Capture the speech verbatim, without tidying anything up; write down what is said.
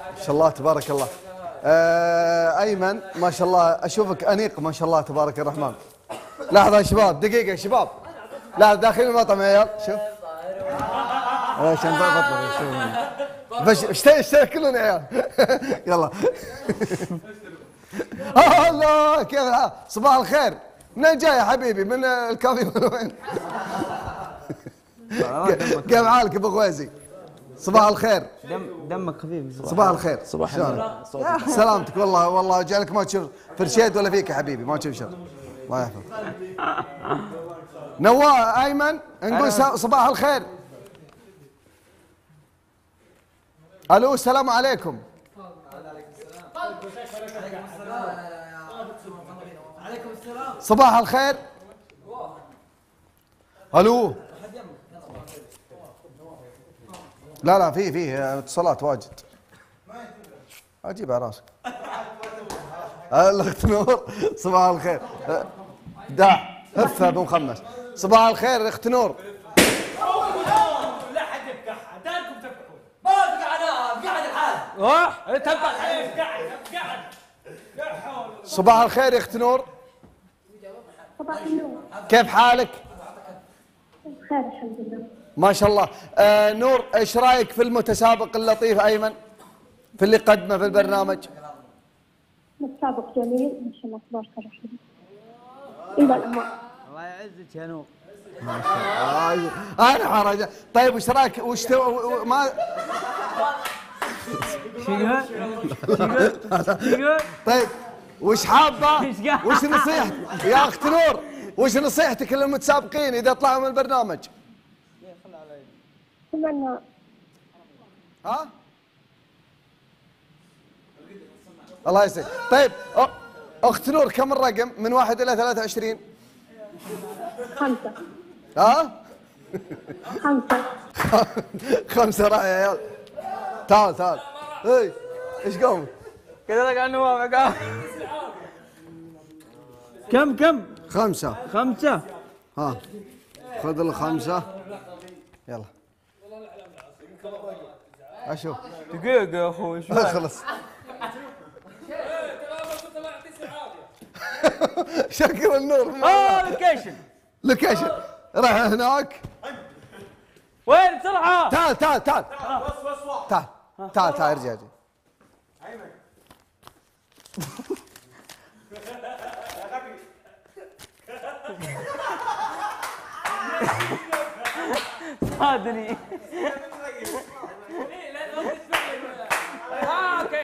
ما شاء الله تبارك الله. آه ايمن ما شاء الله اشوفك انيق ما شاء الله تبارك الرحمن. لحظه يا شباب، دقيقه يا شباب، لا داخلين المطعم يا عيال. شوف عشان بطلع شوف اشتري اشتري كلنا يا عيال. يلا. الله كيف الحال؟ صباح الخير. منين جاي يا حبيبي؟ من الكافي من وين؟ كيف حالك ابو غويزي؟ صباح الخير. دم دمك خفيف. صباح الخير. صباح الخير. سلامتك والله والله جعلك ما تشوف فرشيت ولا فيك يا حبيبي ما تشوف شر. الله يحفظك. نواف ايمن نقول صباح الخير. الو السلام عليكم. صباح الخير. الو. لا لا في في اتصالات واجد. اجيب على راسك. الاخت نور صباح الخير. دع هفه ابو مخمس. صباح الخير اخت نور. لا حد يفقعها، داركم تفقعون. ما افقع انا، افقعد الحال. اوه تفقع افقعد افقعد. صباح الخير يا اخت نور. صباح النور. كيف حالك؟ بخير الحمد لله. ما شاء الله. آه نور ايش رايك في المتسابق اللطيف ايمن؟ في اللي قدمه في البرنامج؟ متسابق جميل ما شاء الله تبارك الرحمن. الى الامام. الله يعزك يا نور. ما شاء الله. انا حرج. طيب وش رايك وش تو... ما شو يقول؟ شو يقول؟ طيب وش حابه؟ وش نصيحتك يا اخت نور؟ وش نصيحتك للمتسابقين اذا طلعوا من البرنامج؟ اتمنى. ها؟ الله يسعدك. طيب اخت نور كم الرقم من واحد الى ثلاثة وعشرين؟ خمسة. ها؟ خمسة. خمسة راح يا عيال. تعال تعال. اي ايش قوم؟ كذا لك عنه واقع. كم كم؟ خمسة. خمسة. ها خذ الخمسة. يلا. اشوف. دقيقة يا اخوي شو خلص. شكر النور. اه لوكيشن. لوكيشن. راح هناك. وين بسرعة؟ تعال تعال تعال. تعال تعال تعال ارجع ارجع. صادني.